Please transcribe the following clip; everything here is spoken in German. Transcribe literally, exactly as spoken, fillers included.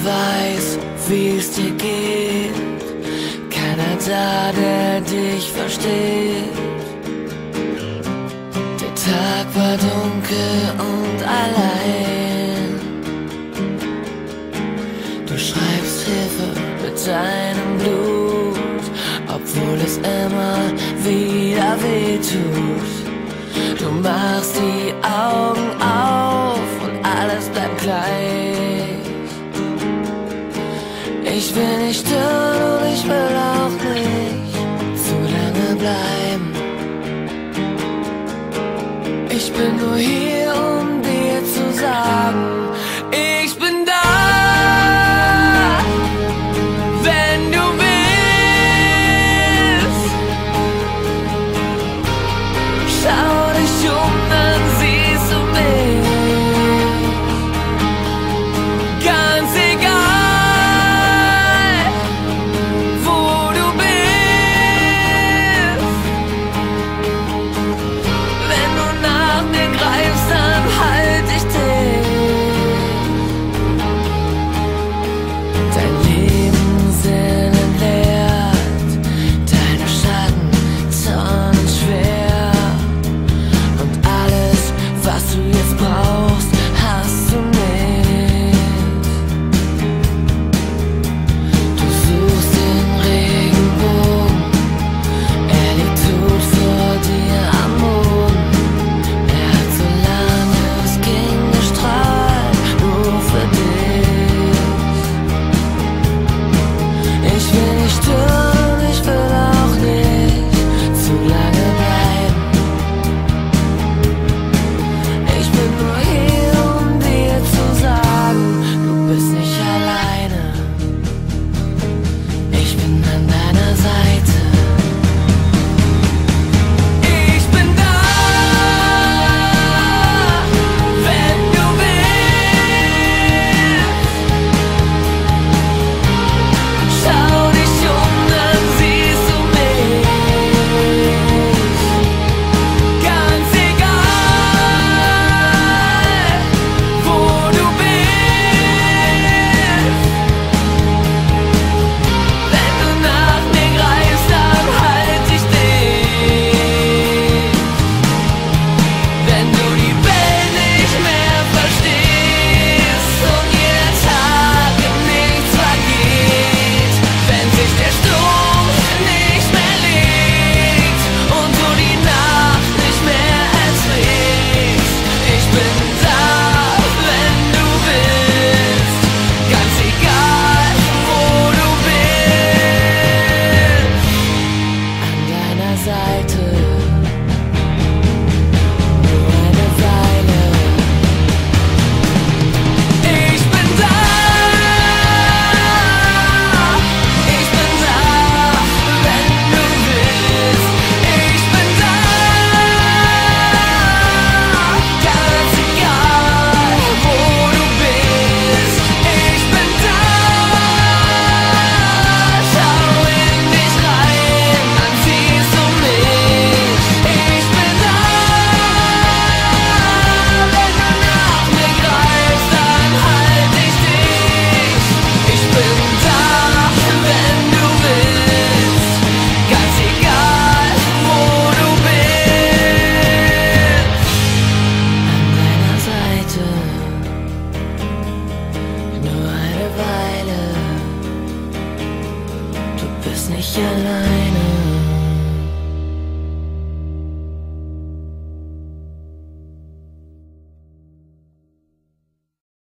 weiß, wie es dir geht. Keiner da, der dich versteht. Der Tag war dunkel und allein. Du schreibst Hilfe mit deinem Blut, obwohl es immer wieder weh tut. Du machst die Augen auf und alles bleibt gleich. Ich will nicht stören und ich will auch nicht zu lange bleiben. Ich bin nur hier, um dir zu sagen, ich bin da, wenn du willst. Schau dich um, dann siehst du mich. Ganz egal, wo du bist. Wenn du nach mir greifst, dann halt ich dich. Dein Leben Sinn entleert, deine Schatten tonnenschwer. Und alles, was du jetzt brauchst, hast du nicht. Du suchst den Regenbogen, er liegt tot vor dir am Boden. Er hat, solange es ging, gestrahlt, nur für dich. Ich will nicht stören, ich will auch nicht zu lange bleiben. Ich bin nur hier, um dir zu sagen, du bist nicht alleine. Ich bin an deiner Seite. Ich bin da, wenn du willst. Schau dich um, dann siehst du mich. Ganz egal, wo du bist. Wenn du nach mir greifst, dann halt ich dich. Wenn du die Welt nicht mehr verstehst und jeder Tag im Nichts vergeht, wenn sich der Sturm nicht mehr legt und du die Nacht nicht mehr erträgst, ich bin da, wenn du willst. Ganz egal, wo du bist. An deiner Seite, nur eine Weile. Ich bin da, ich bin da, wenn du willst. Ich bin da, ganz egal, wo du bist. Ich bin da, schau in dich rein, dann siehst du mich. Ich bin da, wenn du nach mir greifst, dann halt ich dich. Ich bin da, wenn du willst. Ganz egal, wo du bist. An deiner Seite, nur eine Weile. Du bist nicht alleine.